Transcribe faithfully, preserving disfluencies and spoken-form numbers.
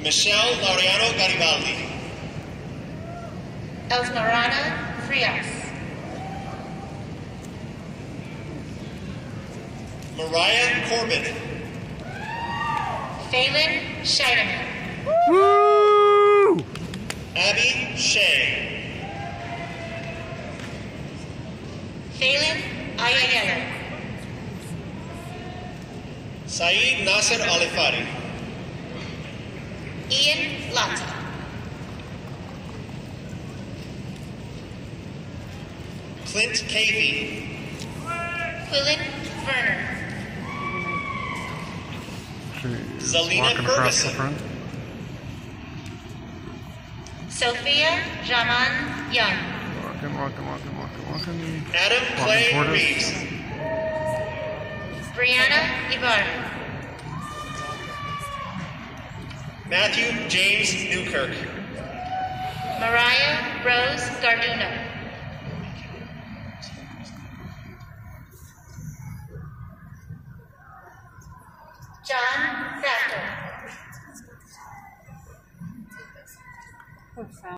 Michelle Laureano Garibaldi. Esmeralda Frias. Mariah Corbett. Fayelynn Scheideman. Woo! Abby Shea. Fayelynn Ayayela. Saeed Nasser Alifari. Ian Lata. Clint Cavey. Quillen Verner. She's Zelina walking across the Ferguson. front. Sophia Jaman Young. Walking, walking, walking, walking, walking. Adam Walking Clay toward us. Reeves. Brianna Ibarra. Matthew James Newkirk. Mariah Rose Garduno. John Sato.